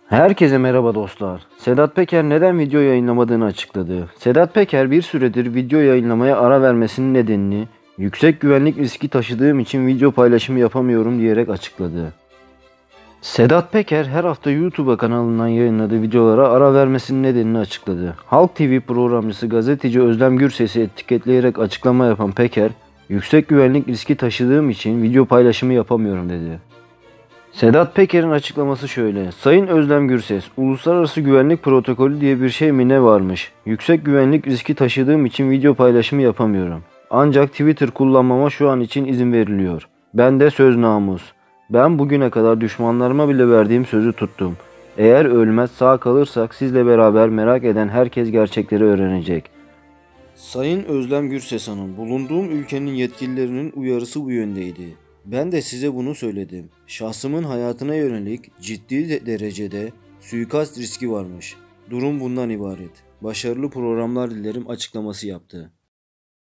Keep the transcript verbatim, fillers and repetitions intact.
Herkese merhaba dostlar. Sedat Peker neden video yayınlamadığını açıkladı. Sedat Peker bir süredir video yayınlamaya ara vermesinin nedenini yüksek güvenlik riski taşıdığım için video paylaşımı yapamıyorum diyerek açıkladı. Sedat Peker her hafta YouTube kanalından yayınladığı videolara ara vermesinin nedenini açıkladı. Halk T V programcısı gazeteci Özlem Gürses'i etiketleyerek açıklama yapan Peker, yüksek güvenlik riski taşıdığım için video paylaşımı yapamıyorum dedi. Sedat Peker'in açıklaması şöyle. Sayın Özlem Gürses, uluslararası güvenlik protokolü diye bir şey mi ne varmış? Yüksek güvenlik riski taşıdığım için video paylaşımı yapamıyorum. Ancak Twitter kullanmama şu an için izin veriliyor. Ben de söz namus. Ben bugüne kadar düşmanlarıma bile verdiğim sözü tuttum. Eğer ölmez sağ kalırsak sizle beraber merak eden herkes gerçekleri öğrenecek. Sayın Özlem Gürses Hanım, bulunduğum ülkenin yetkililerinin uyarısı bu yöndeydi. Ben de size bunu söyledim. Şahsımın hayatına yönelik ciddi de derecede suikast riski varmış. Durum bundan ibaret. Başarılı programlar dilerim açıklaması yaptı.